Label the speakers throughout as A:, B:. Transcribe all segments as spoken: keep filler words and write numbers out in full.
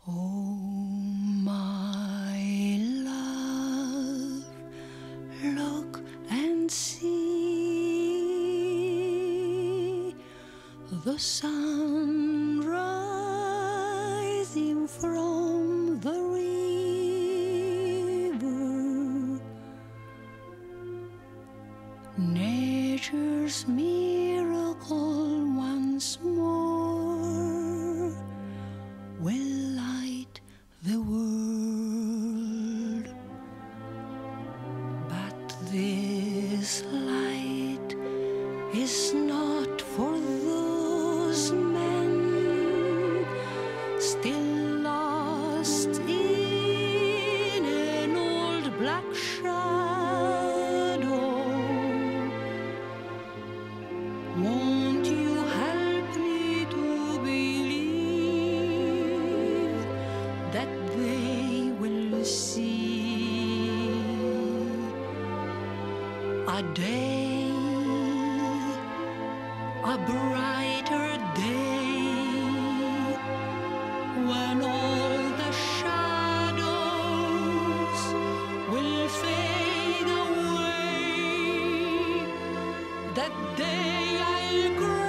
A: Oh, my love, look and see the sun rising from the river, nature's miracle once more will light the world. But this light is not for those men still lost in an old black shadow. Won't you help me to believe that they will see a day, a brighter day, when all the shadows will fade away? That day I'll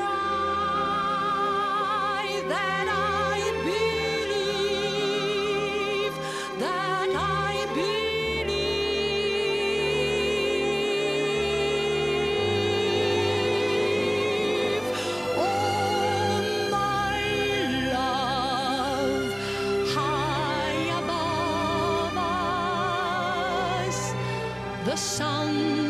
A: cry that I believe, that I believe. Oh, my love, high above us, the sun